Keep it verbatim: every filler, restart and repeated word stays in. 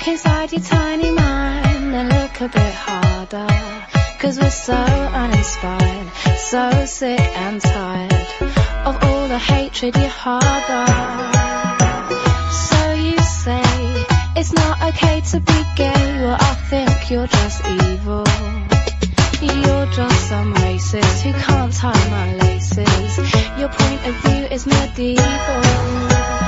Look inside your tiny mind and look a bit harder. Cause we're so uninspired, so sick and tired of all the hatred you harbor. So you say it's not okay to be gay. Well, I think you're just evil. You're just some racist who can't tie my laces. Your point of view is medieval.